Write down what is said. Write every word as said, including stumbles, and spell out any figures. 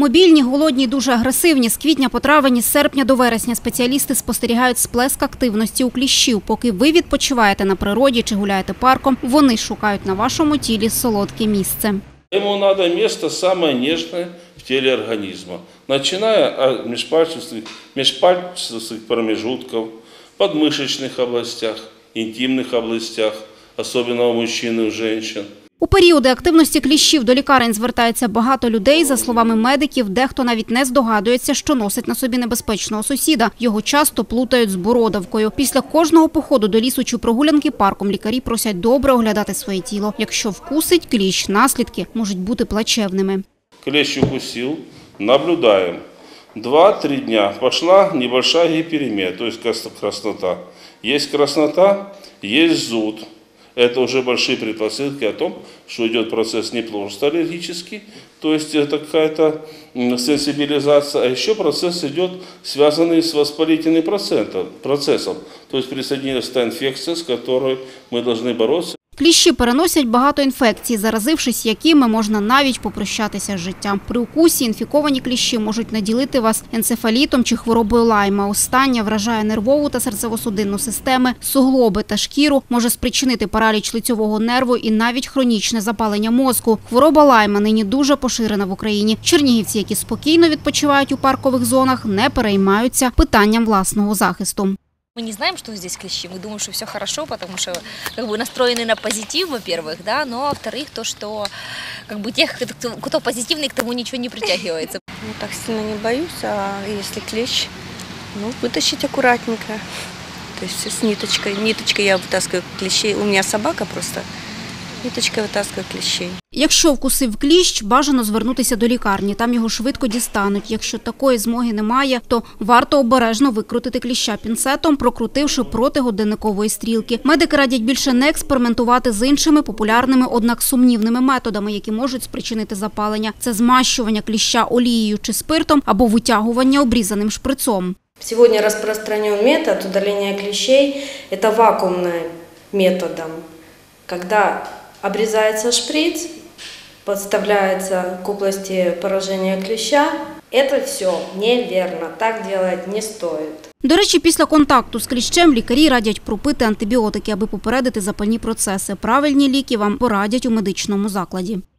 мобільні, голодні і дуже агресивні. З квітня по травень, з серпня до вересня спеціалісти спостерігають сплеск активності у кліщів. Поки ви відпочиваєте на природі чи гуляєте парком, вони шукають на вашому тілі солодке місце. Ему надо место самое нежное в теле организма, начиная от межпальцевых, межпальцевых промежутков, подмышечных областях, интимных областях, особенно у мужчин и у женщин. У періоди активності кліщів до лікарень звертається багато людей. За словами медиків, дехто навіть не здогадується, що носить на собі небезпечного сусіда. Його часто плутають з бородавкою. Після кожного походу до лісу чи прогулянки парком лікарі просять добре оглядати своє тіло. Якщо вкусить кліщ, наслідки можуть бути плачевними. Клещ укусил, наблюдаем. Два-три дня пошла небольшая гиперемия, то есть краснота. Есть краснота, есть зуд. Это уже большие предпосылки о том, что идет процесс не просто аллергический, то есть это какая-то сенсибилизация, а еще процесс идет, связанный с воспалительным процессом, то есть присоединилась та инфекция, с которой мы должны бороться. Кліщі переносять багато інфекцій, заразившись якими можна навіть попрощатися з життям. При укусі інфіковані кліщі можуть наділити вас енцефалітом чи хворобою Лайма. Остання вражає нервову та серцево-судинну системи, суглоби та шкіру, може спричинити параліч лицьового нерву і навіть хронічне запалення мозку. Хвороба Лайма нині дуже поширена в Україні. Чернігівці, які спокійно відпочивають у паркових зонах, не переймаються питанням власного захисту. Мы не знаем, что здесь клещи, мы думаем, что все хорошо, потому что как бы настроены на позитив, во-первых, да, но во-вторых, то, что как бы тех, кто, кто позитивный, к тому ничего не притягивается. Ну, так сильно не боюсь, а если клещ, ну, вытащить аккуратненько. То есть с ниточкой, ниточкой я вытаскиваю клещей, у меня собака просто, ниточкой вытаскиваю клещей. Якщо вкусив кліщ, бажано звернутися до лікарні, там його швидко дістануть. Якщо такої змоги немає, то варто обережно викрутити кліща пінцетом, прокрутивши проти годинникової стрілки. Медики радять більше не експериментувати з іншими популярними, однак сумнівними методами, які можуть спричинити запалення. Це змащування кліща олією чи спиртом або витягування обрізаним шприцом. Сьогодні розпространений метод удалення кліщей – це вакуумним методом, коли обрезается шприц, подставляется к области поражения клеща. Это все неверно, так делать не стоит. До речі, після контакту з кліщем лікарі радять пропити антибіотики, аби попередити запальні процеси. Правильні ліки вам порадять у медичному закладі.